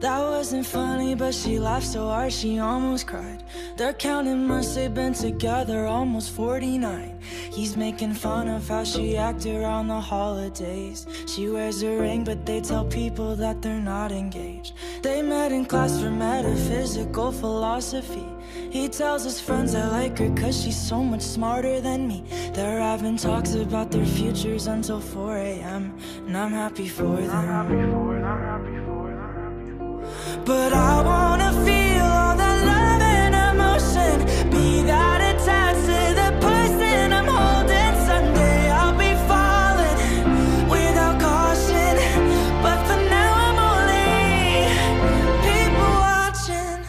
That wasn't funny, but she laughed so hard she almost cried. They're counting months they've been together, almost 49. He's making fun of how she acted around the holidays. She wears a ring, but they tell people that they're not engaged. They met in class for metaphysical philosophy. He tells his friends I like her cause she's so much smarter than me. They're having talks about their futures until 4 a.m. and I'm happy for them. But I wanna feel all that love and emotion, be that attached to the person I'm holding. Someday I'll be falling without caution, but for now I'm only people watching.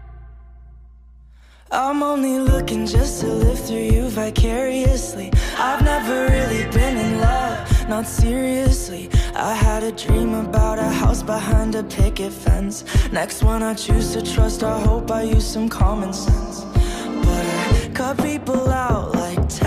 I'm only looking just to live through you vicariously. I've never really been in love, not seriously. I had a dream about a house behind a picket fence. Next one I choose to trust, I hope I use some common sense. But I cut people out like